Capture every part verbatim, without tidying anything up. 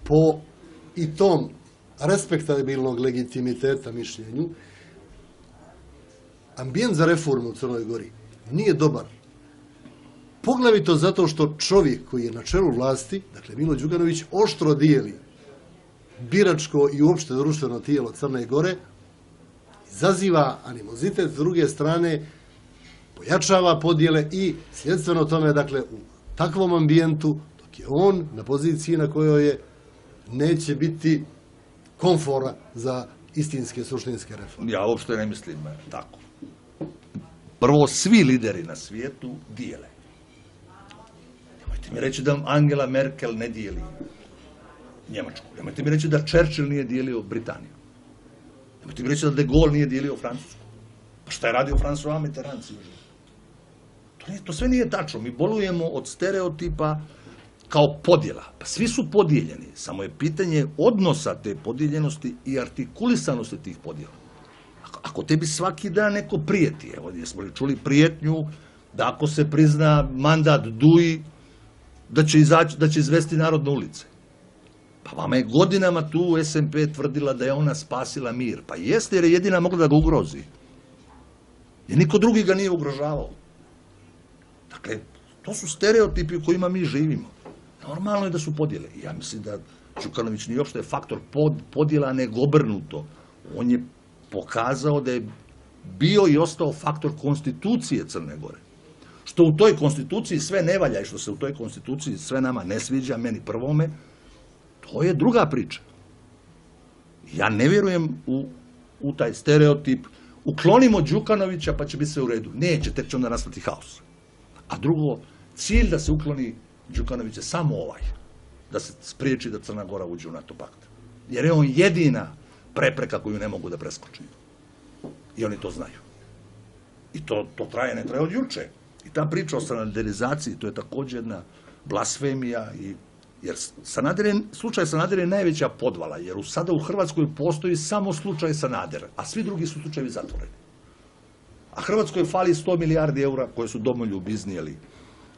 po i tom respektabilnog legitimiteta mišljenju, ambijent za reformu u Crnoj Gori nije dobar. Poglavito zato što čovjek koji je na čelu vlasti, dakle Milo Đukanović, oštro dijeli biračko i uopšte društveno tijelo Crne Gore, izaziva animozitet, s druge strane pojačava podjele i sljedstveno tome, dakle, u takvom ambijentu, dok je on na poziciji na kojoj je, neće biti komfora za istinske, suštinske reforme. Ja uopšte ne mislim tako. Prvo, svi lideri na svijetu dijele. Nemojte mi reći da Angela Merkel ne dijeli Njemačku. Nemojte mi reći da Churchill nije dijelio Britaniju. Nemojte mi reći da De Gaulle nije dijelio Francusku. Pa šta je radio François Mitterrand? To, nije, to sve nije tačno. Mi bolujemo od stereotipa kao podjela. Pa svi su podijeljeni. Samo je pitanje odnosa te podijeljenosti i artikulisanosti tih podjela. Ako, ako tebi svaki dan neko prijeti, evo jesmo li čuli prijetnju da ako se prizna mandat Duji, da će, izaći, da će izvesti narod na ulice. Pa vama je godinama tu S N P tvrdila da je ona spasila mir. Pa jeste, jer je jedina mogla da ga ugrozi. Jer niko drugi ga nije ugrožavao. Dakle, to su stereotipi u kojima mi živimo. Normalno je da su podjele. Ja mislim da Đukanović nije uopšte faktor pod, podjela, nego obrnuto. On je pokazao da je bio i ostao faktor konstitucije Crne Gore. Što u toj konstituciji sve ne valja i što se u toj konstituciji sve nama ne sviđa, meni prvome, to je druga priča. Ja ne vjerujem u, u taj stereotip. Uklonimo Đukanovića pa će biti sve u redu. Neće, tek će onda nastati haos. A drugo, cilj da se ukloni Đukanović je samo ovaj. Da se spriječi da Crna Gora uđe u NATO pakt. Jer je on jedina prepreka koju ne mogu da preskoči. I oni to znaju. I to, to traje, ne traje od juče. I ta priča o sanaderizaciji, to je također jedna blasfemija. I, jer Sanader je, slučaj Sanader je najveća podvala. Jer u, sada u Hrvatskoj postoji samo slučaj Sanader, a svi drugi su slučajevi zatvoreni. A Hrvatskoj fali sto milijardi eura koje su domoljubi iznijeli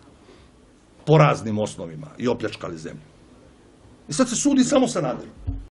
po raznim osnovima i opljačkali zemlju. I sad se sudi samo Sanaderu.